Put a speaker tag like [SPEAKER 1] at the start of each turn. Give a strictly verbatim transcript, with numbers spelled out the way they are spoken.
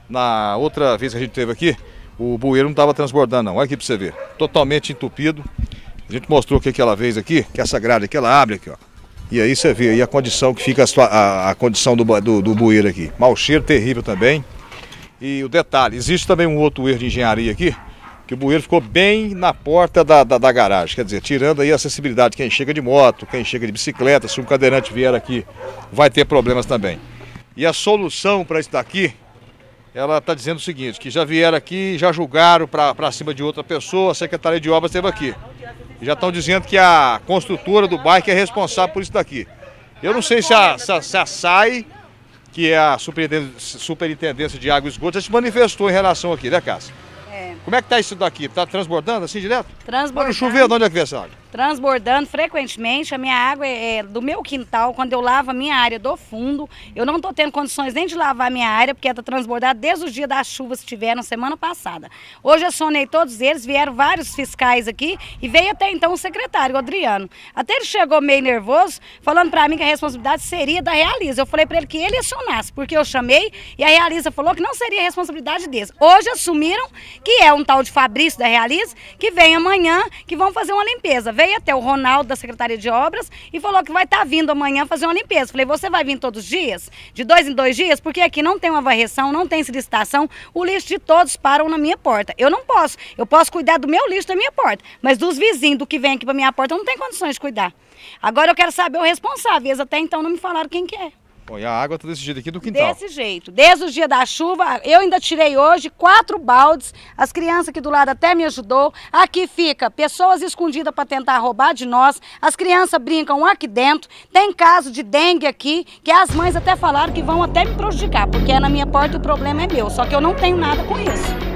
[SPEAKER 1] Na outra vez que a gente teve aqui, o bueiro não estava transbordando não. Olha aqui para você ver, totalmente entupido. A gente mostrou que aquela vez aqui, que essa grade aqui, ela abre aqui, ó. E aí você vê aí a condição que fica a, a, a condição do, do, do bueiro aqui. Mau cheiro terrível também. E o detalhe, existe também um outro erro de engenharia aqui, que o bueiro ficou bem na porta da, da, da garagem. Quer dizer, tirando aí a acessibilidade de quem chega de moto, quem chega de bicicleta, se um cadeirante vier aqui, vai ter problemas também. E a solução para isso daqui, ela está dizendo o seguinte, que já vieram aqui, já julgaram para cima de outra pessoa, a Secretaria de Obras esteve aqui. Já estão dizendo que a construtora do bairro é responsável por isso daqui. Eu não sei se a, se a, se a S A I, que é a Superintendência, Superintendência de Água e Esgoto, já se manifestou em relação aqui, né, Cássia? É. Como é que está isso daqui? Está transbordando assim direto?
[SPEAKER 2] Transbordando.
[SPEAKER 1] Mas no chuveiro, de onde é que vem essa água?
[SPEAKER 2] Transbordando frequentemente, a minha água é do meu quintal, quando eu lavo a minha área do fundo, eu não estou tendo condições nem de lavar a minha área, porque está transbordada desde o dia das chuvas que tiveram semana passada. Hoje eu sonei todos eles, vieram vários fiscais aqui e veio até então o secretário, o Adriano. Até ele chegou meio nervoso, falando para mim que a responsabilidade seria da Realiza. Eu falei para ele que ele acionasse, porque eu chamei e a Realiza falou que não seria responsabilidade deles. Hoje assumiram que é um tal de Fabrício da Realiza, que vem amanhã, que vão fazer uma limpeza. Veio até o Ronaldo da Secretaria de Obras e falou que vai estar vindo amanhã fazer uma limpeza. Falei, você vai vir todos os dias? De dois em dois dias? Porque aqui não tem uma varreção, não tem licitação, o lixo de todos param na minha porta. Eu não posso, eu posso cuidar do meu lixo da minha porta, mas dos vizinhos, do que vem aqui para minha porta, eu não tenho condições de cuidar. Agora eu quero saber o responsável, eles até então não me falaram quem que é.
[SPEAKER 1] Bom, e a água está desse jeito aqui do quintal?
[SPEAKER 2] Desse jeito. Desde o dia da chuva, eu ainda tirei hoje quatro baldes. As crianças aqui do lado até me ajudou. Aqui fica pessoas escondidas para tentar roubar de nós. As crianças brincam aqui dentro. Tem caso de dengue aqui, que as mães até falaram que vão até me prejudicar, porque é na minha porta e o problema é meu. Só que eu não tenho nada com isso.